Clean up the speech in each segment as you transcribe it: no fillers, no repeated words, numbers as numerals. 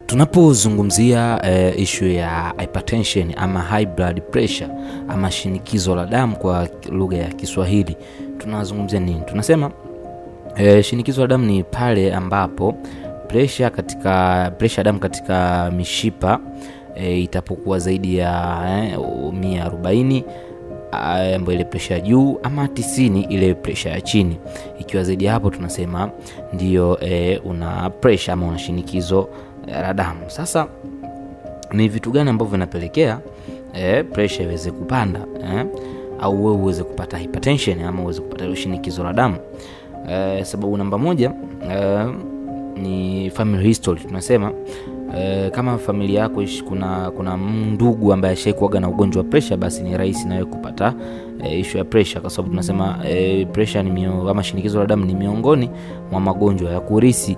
Tunapozungumzia issue ya hypertension ama high blood pressure ama shinikizo la damu kwa lugha ya Kiswahili, tunazungumzia nini? Tunasema shinikizo la damu ni pale ambapo pressure ya damu katika mishipa itapokuwa zaidi ya 140 ambayo ile pressure juu, ama 90 ile pressure ya chini. Ikiwa zaidi hapo tunasema ndio una pressure ama una shinikizo la damu. Sasa ni vitu gani ambavyo vinapelekea pressure iweze kupanda au wewe uweze kupata hypertension ama uweze kupata shinikizo la damu? Sababu namba moja ni family history. Tunasema kama familia yako kuna ndugu ambaye ashaikuwa na ugonjwa wa pressure, basi ni rahisi nawe kupata issue ya pressure, kwa sababu tunasema pressure ama shinikizo la damu ni miongoni mwa magonjwa ya kurithi.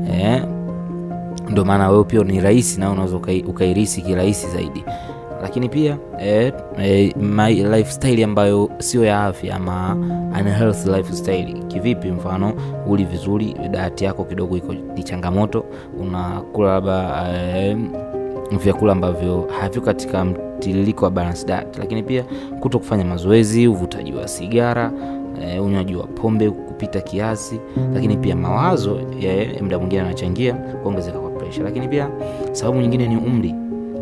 Ndio maana wewe pia ni rahisi na unaweza ukairisi kirahisi zaidi. Lakini pia my lifestyle ambayo sio ya afya ama unhealthy lifestyle. Kivipi? Mfano, uli vizuri, diet yako kidogo iko ni changamoto, unakula vyakula ambavyo havyo katika mtiririko wa balance diet. Lakini pia kutokufanya mazoezi, uvutaji wa sigara, unywaji wa pombe kupita kiasi. Lakini pia mawazo muda mwingine yanachangia kuongezeka kwa pressure. Lakini pia sababu nyingine ni umri.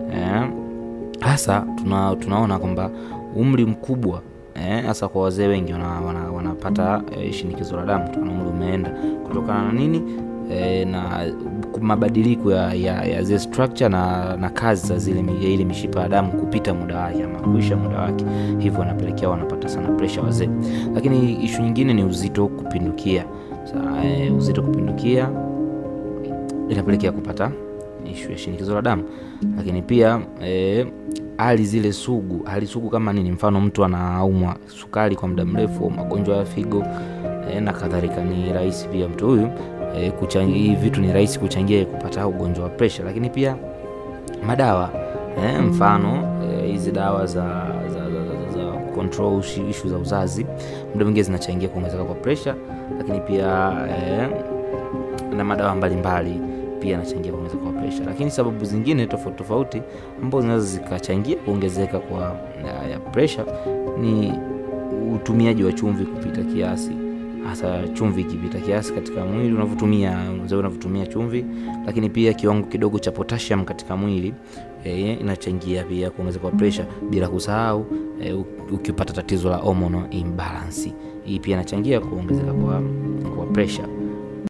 Hasa tunaona kwamba umri mkubwa hasa kwa wazee wengi wanapata shinikizo la damu kutokana na umri umeenda. Kutokana na nini? Na mabadiliko ya zile structure na kazi za ile mishipa ya damu kupita muda wake ama kuisha muda wake, hivyo wanapelekea wanapata sana pressure wazee. Lakini issue nyingine ni uzito kupindukia. Uzito kupindukia inapelekea kupata issue ya shinikizo la damu. Lakini pia hali sugu kama nini? Mfano, mtu anaumwa sukari kwa muda mrefu, magonjwa ya figo na kadhalika, ni rahisi pia mtu huyu kuchangia vitu, ni rahisi kuchangia kupata ugonjwa wa pressure. Lakini pia madawa, mfano hizi dawa za control issue za uzazi, muda mwingine zinachangia kuongezeka kwa pressure. Lakini pia na madawa mbalimbali pia yanachangia kuongezeka kwa pressure. Lakini sababu zingine tofauti ambazo zinaweza zikachangia kuongezeka kwa ya pressure ni utumiaji wa chumvi kupita kiasi. Hasa chumvi ikipita kiasi katika mwili unavyotumia chumvi. Lakini pia kiwango kidogo cha potassium katika mwili inachangia pia kuongezeka kwa pressure, bila kusahau ukipata tatizo la hormonal imbalance, hii pia inachangia kuongezeka kwa pressure.